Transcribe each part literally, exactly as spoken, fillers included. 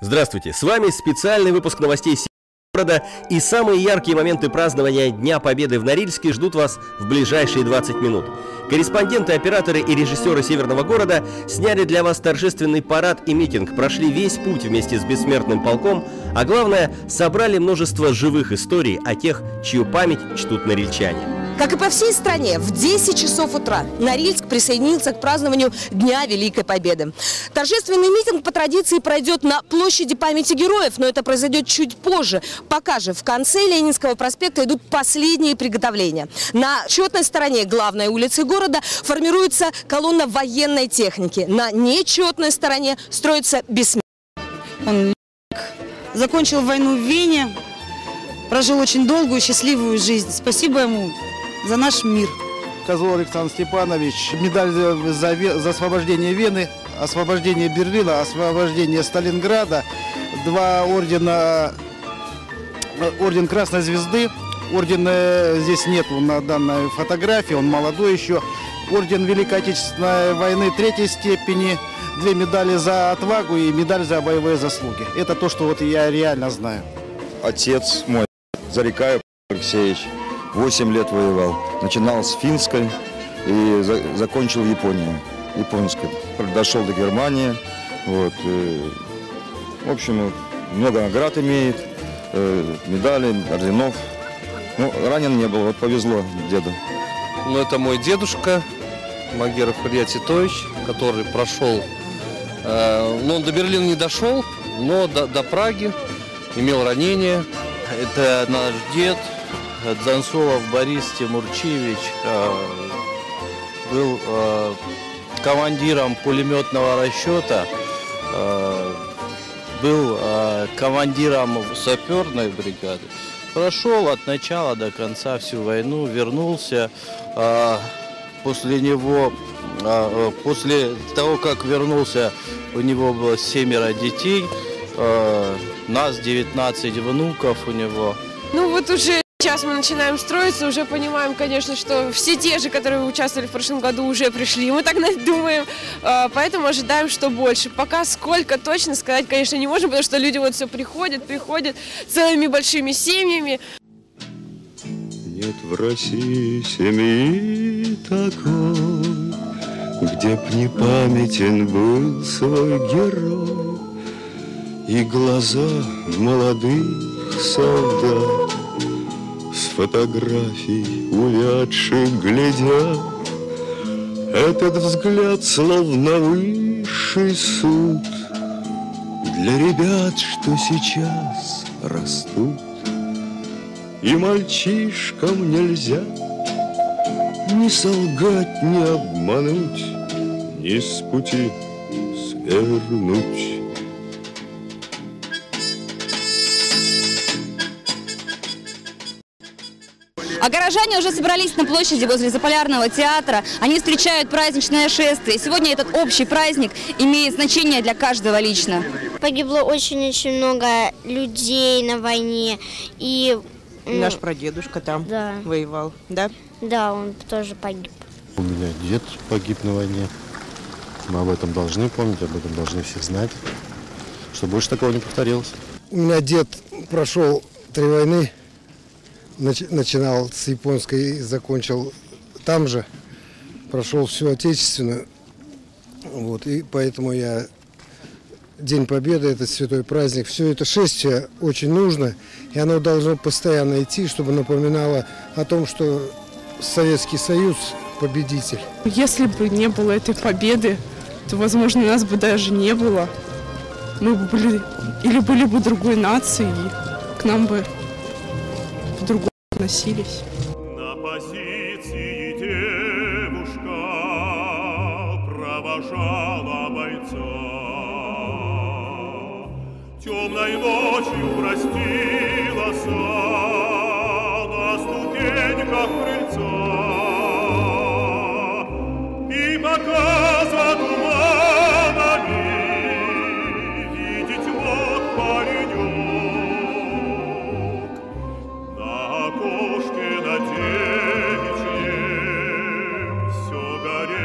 Здравствуйте, с вами специальный выпуск новостей города, и самые яркие моменты празднования Дня Победы в Норильске ждут вас в ближайшие двадцать минут. Корреспонденты, операторы и режиссеры Северного города сняли для вас торжественный парад и митинг, прошли весь путь вместе с бессмертным полком, а главное, собрали множество живых историй о тех, чью память чтут норильчане. Как и по всей стране, в десять часов утра Норильск присоединился к празднованию Дня Великой Победы. Торжественный митинг по традиции пройдет на площади памяти героев, но это произойдет чуть позже. Пока же в конце Ленинского проспекта идут последние приготовления. На четной стороне главной улицы города формируется колонна военной техники. На нечетной стороне строится бессмертный. Он закончил войну в Вене, прожил очень долгую, счастливую жизнь. Спасибо ему за наш мир. Козлов Александр Степанович, медаль за, за освобождение Вены, освобождение Берлина, освобождение Сталинграда, два ордена, орден Красной Звезды, орден здесь нету на данной фотографии, он молодой еще, орден Великой Отечественной войны третьей степени, две медали за отвагу и медаль за боевые заслуги. Это то, что вот я реально знаю. Отец мой, Зарекаев Алексеевич, восемь лет воевал. Начинал с финской и за, закончил Японию, японской. Дошел до Германии. Вот, и, в общем, много наград имеет, э, медалей, орденов. Ну, ранен не был, вот повезло деду. Ну, это мой дедушка, Магеров Илья Титович, который прошел, э, ну, он до Берлина не дошел, но до, до Праги, имел ранение. Это наш дед, Дзанцолов Борис Тимурчевич, был командиром пулеметного расчета, был командиром саперной бригады. Прошел от начала до конца всю войну, вернулся. После него, после того, как вернулся, у него было семеро детей. Нас девятнадцать внуков у него. Ну вот уже сейчас мы начинаем строиться, уже понимаем, конечно, что все те же, которые участвовали в прошлом году, уже пришли. Мы так думаем, поэтому ожидаем, что больше. Пока сколько точно сказать, конечно, не можем, потому что люди вот все приходят, приходят целыми большими семьями. Нет в России семьи такой, где б не памятен был свой герой. И глаза молодых солдат с фотографий увядших глядят. Этот взгляд словно высший суд для ребят, что сейчас растут. И мальчишкам нельзя ни солгать, ни обмануть, ни с пути свернуть. А горожане уже собрались на площади возле Заполярного театра. Они встречают праздничное шествие. Сегодня этот общий праздник имеет значение для каждого лично. Погибло очень-очень много людей на войне. И наш прадедушка там да. воевал, да? Да, он тоже погиб. У меня дед погиб на войне. Мы об этом должны помнить, об этом должны все знать, чтобы больше такого не повторилось. У меня дед прошел три войны. Начинал с японской, закончил там же, прошел всю отечественную, вот, и поэтому я, День Победы, это святой праздник, все это шествие очень нужно, и оно должно постоянно идти, чтобы напоминало о том, что Советский Союз победитель. Если бы не было этой победы, то, возможно, нас бы даже не было, мы бы были, или были бы другой нацией, и к нам бы другого относились. На позиции девушка провожала бойца. Темной ночью простилась на ступеньках крыльца. И пока за туманами видеть мог паренек,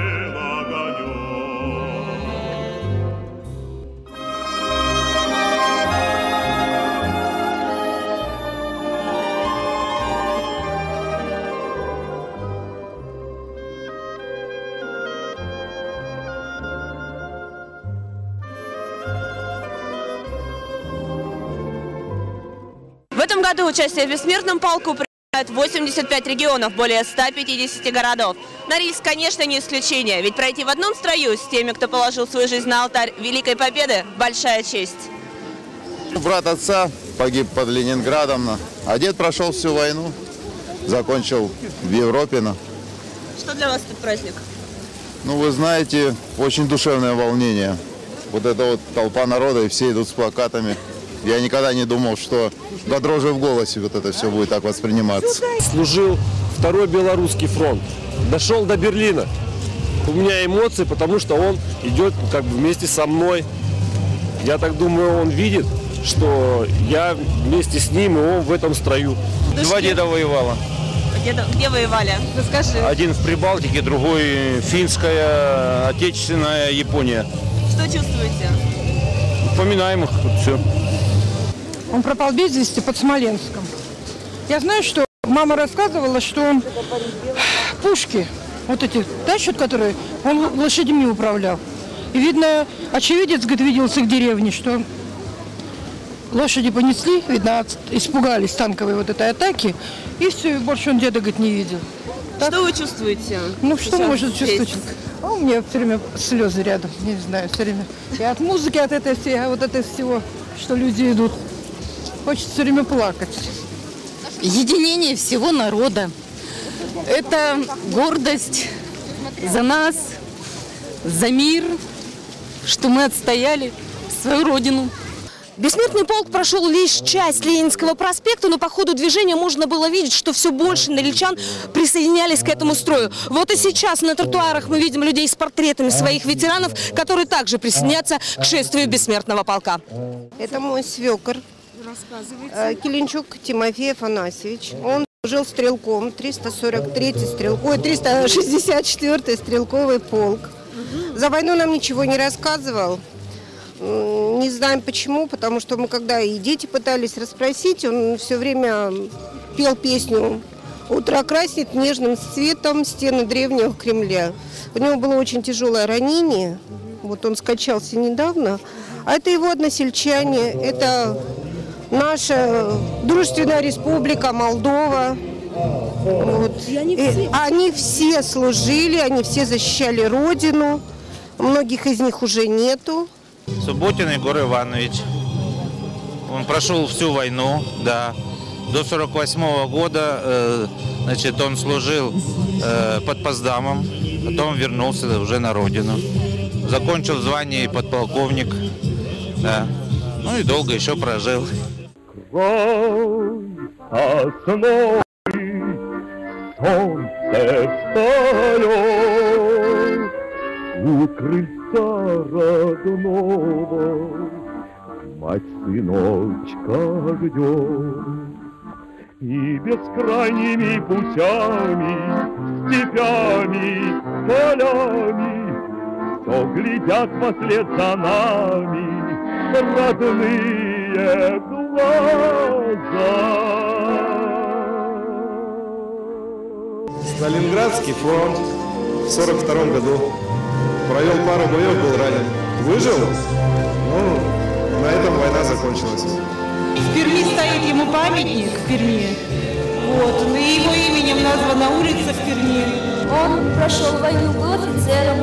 Thank you. В этом году участие в бессмертном полку принимают восемьдесят пять регионов, более ста пятидесяти городов. Норильск, конечно, не исключение, ведь пройти в одном строю с теми, кто положил свою жизнь на алтарь Великой Победы – большая честь. Брат отца погиб под Ленинградом, а дед прошел всю войну, закончил в Европе. Что для вас этот праздник? Ну, вы знаете, очень душевное волнение. Вот эта вот толпа народа, и все идут с плакатами. Я никогда не думал, что до дрожи в голосе вот это все будет так восприниматься. Служил второй Белорусский фронт, дошел до Берлина. У меня эмоции, потому что он идет как бы вместе со мной. Я так думаю, он видит, что я вместе с ним, и он в этом строю. Два деда воевало. Где, где воевали? Расскажи. Один в Прибалтике, другой финская, отечественная, Япония. Что чувствуете? Вспоминаем их, все. Он пропал без вести под Смоленском. Я знаю, что мама рассказывала, что он пушки, вот эти тащат, которые он лошадьми управлял. И видно, очевидец, говорит, видел с их деревни, что лошади понесли, видно, испугались танковой вот этой атаки, и все, и больше он деда, говорит, не видел. Так? Что вы чувствуете? Ну, что может чувствовать? А у меня все время слезы рядом, не знаю, все время. И от музыки, от этой всей, вот этой всего, что люди идут, хочется все время плакать. Единение всего народа. Это гордость за нас, за мир, что мы отстояли свою родину. Бессмертный полк прошел лишь часть Ленинского проспекта, но по ходу движения можно было видеть, что все больше норильчан присоединялись к этому строю. Вот и сейчас на тротуарах мы видим людей с портретами своих ветеранов, которые также присоединятся к шествию Бессмертного полка. Это мой свекор, Келенчук Тимофей Афанасьевич. Он служил стрелком, триста сорок третий стрелковый, триста шестьдесят четвёртый стрелковый полк. За войну нам ничего не рассказывал. Не знаем почему, потому что мы когда и дети пытались расспросить, он все время пел песню «Утро краснет нежным цветом стены древнего Кремля». У него было очень тяжелое ранение, вот он скончался недавно, а это его односельчане, это наша дружественная республика Молдова. Вот. И они, все... они все служили, они все защищали родину, многих из них уже нету. Субботин Егор Иванович. Он прошел всю войну, да. До сорок восьмого года, э, значит, он служил э, под Поздамом, потом вернулся уже на родину. Закончил звание подполковник, да. Ну и долго еще прожил. Солнце встает у крыльца родного, мать сыночка ждет. И бескрайними путями, степями, полями все глядят вслед за нами родные глаза. Сталинградский фронт в сорок втором году. Провел пару боев, был ранен. Выжил? Ну, на этом война закончилась. В Перми стоит ему памятник, в Перми. Вот, и его именем названа улица в Перми. Он прошел войну, был офицером.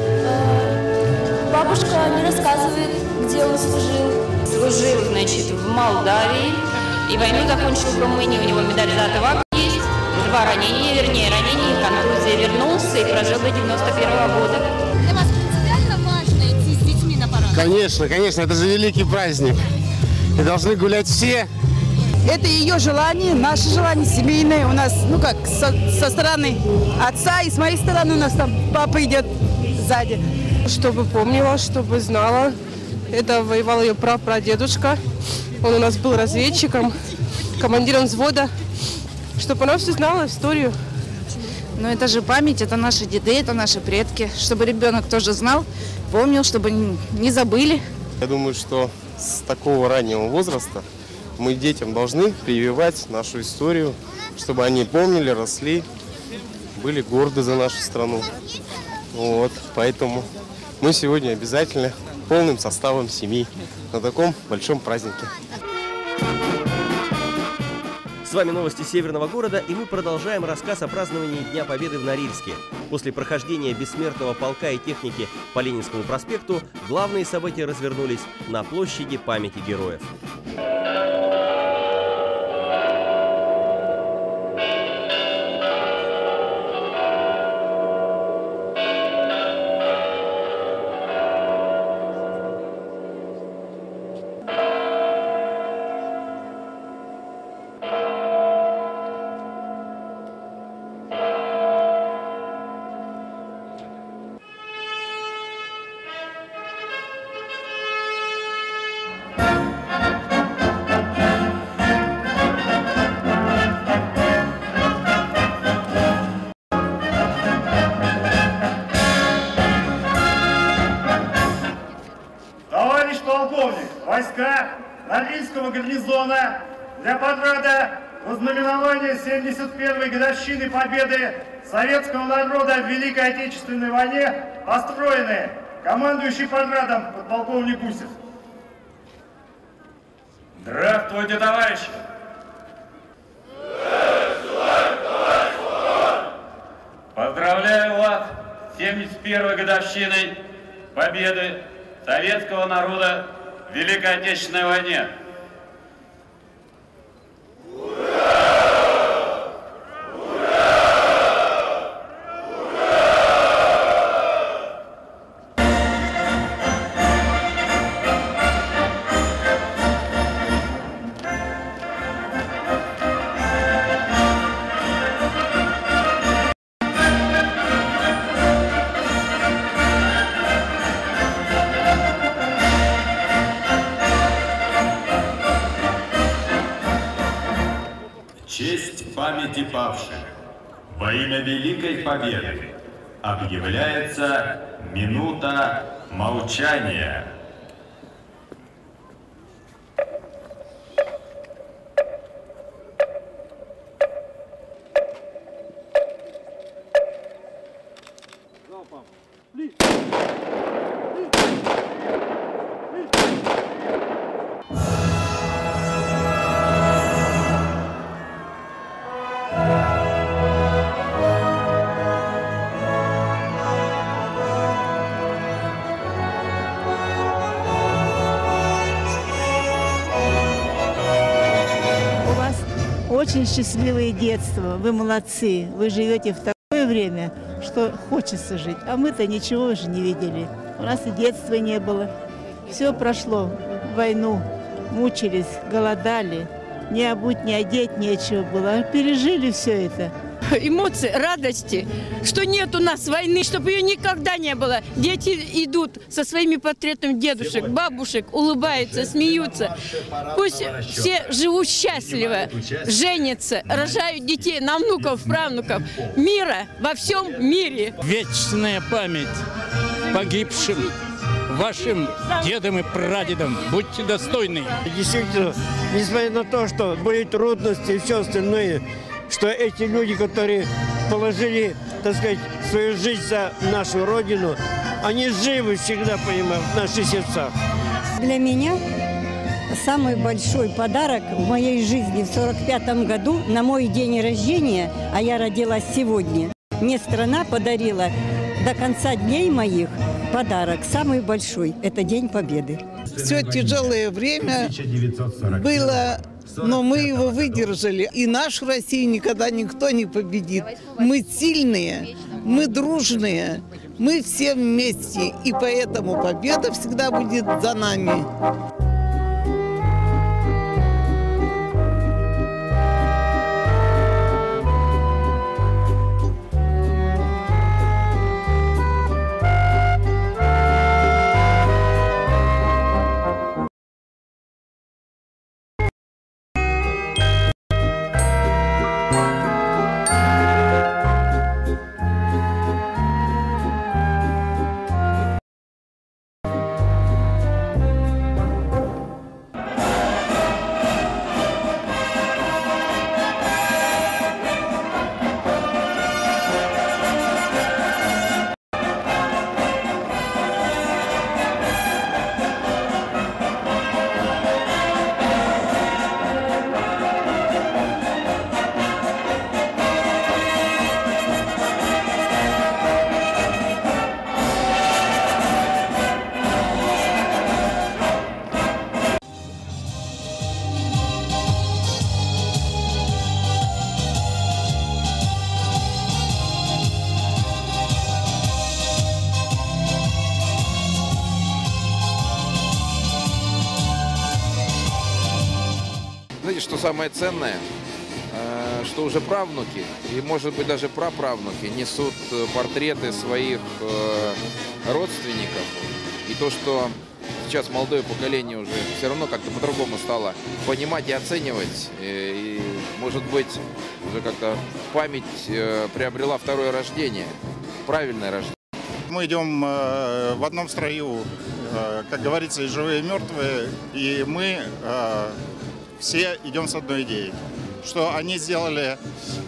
Бабушка не рассказывает, где он служил. Служил, значит, в Молдавии. И войну закончил в Румынии. У него медаль Золотого есть. Два ранения, вернее, ранения и контузия. Вернулся и прожил до девяносто первого года. Для вас принципиально важно идти с детьми на парад? Конечно, конечно, это же великий праздник. И должны гулять все. Это ее желание, наше желание семейное. У нас, ну как, со, со стороны отца и с моей стороны у нас там папа идет сзади. Чтобы помнила, чтобы знала. Это воевал ее прапрадедушка. Он у нас был разведчиком, командиром взвода. Чтобы она все знала историю. Но это же память, это наши деды, это наши предки. Чтобы ребенок тоже знал, помнил, чтобы не забыли. Я думаю, что с такого раннего возраста мы детям должны прививать нашу историю, чтобы они помнили, росли, были горды за нашу страну. Вот, поэтому мы сегодня обязательно полным составом семьи на таком большом празднике. вами новости Северного города, и мы продолжаем рассказ о праздновании Дня Победы в Норильске. После прохождения бессмертного полка и техники по Ленинскому проспекту главные события развернулись на площади памяти героев. Войска Норильского гарнизона для подряда вознаменования семьдесят первой годовщины победы советского народа в Великой Отечественной войне построены. Командующий подрядом подполковник Гусев. Здравствуйте, товарищи! Поздравляю вас с семьдесят первой годовщиной победы советского народа в Великой Отечественной войне. Ура! Ура! Честь памяти павших во имя Великой Победы объявляется минута молчания. Очень счастливое детство, вы молодцы, вы живете в такое время, что хочется жить, а мы-то ничего уже не видели, у нас и детства не было, все прошло, войну, мучились, голодали, ни обуть, ни одеть нечего было, пережили все это. Эмоции, радости, что нет у нас войны, чтобы ее никогда не было. Дети идут со своими портретами дедушек, бабушек, улыбаются, смеются. Пусть все живут счастливо, женятся, рожают детей на внуков, правнуков. Мира во всем мире. Вечная память погибшим вашим дедам и прадедам. Будьте достойны. Действительно, несмотря на то, что были трудности и все остальное, что эти люди, которые положили, так сказать, свою жизнь за нашу Родину, они живы всегда, понимаю, в наших сердцах. Для меня самый большой подарок в моей жизни в сорок пятом году на мой день рождения, а я родилась сегодня, мне страна подарила до конца дней моих подарок самый большой – это День Победы. Все тяжелое время было, но мы его выдержали. И нашу Россию никогда никто не победит. Мы сильные, мы дружные, мы все вместе. И поэтому победа всегда будет за нами. знаете, что самое ценное? Что уже правнуки и, может быть, даже праправнуки несут портреты своих родственников. И то, что сейчас молодое поколение уже все равно как-то по-другому стало понимать и оценивать. И, может быть, уже как-то память приобрела второе рождение, правильное рождение. Мы идем в одном строю, как говорится, и живые, и мертвые, и мы все идем с одной идеей, что они сделали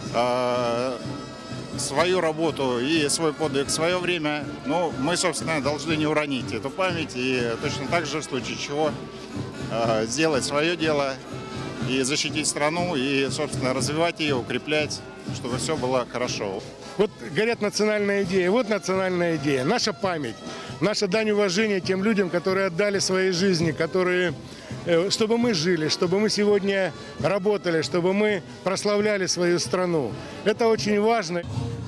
свою работу и свой подвиг в свое время, но мы, собственно, должны не уронить эту память и точно так же, в случае чего, сделать свое дело и защитить страну, и, собственно, развивать ее, укреплять, чтобы все было хорошо. Вот говорят, национальная идея. Вот национальная идея. Наша память, наша дань уважения тем людям, которые отдали свои жизни, которые, чтобы мы жили, чтобы мы сегодня работали, чтобы мы прославляли свою страну. Это очень важно.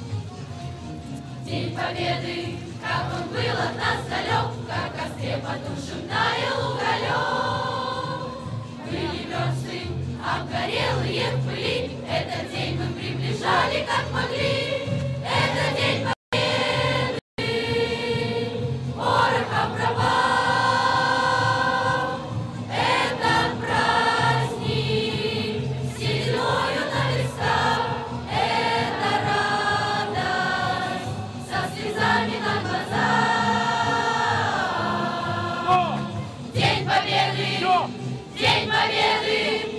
День Победы, как он был от нас далек, как в костре потушен таял уголек. Были мерзли, обгорелые в пыли, этот день мы приближали, как могли. Это день Победы, порохом пропал. Это праздник, сединою на висках. Это радость со слезами на глазах. День Победы, День Победы.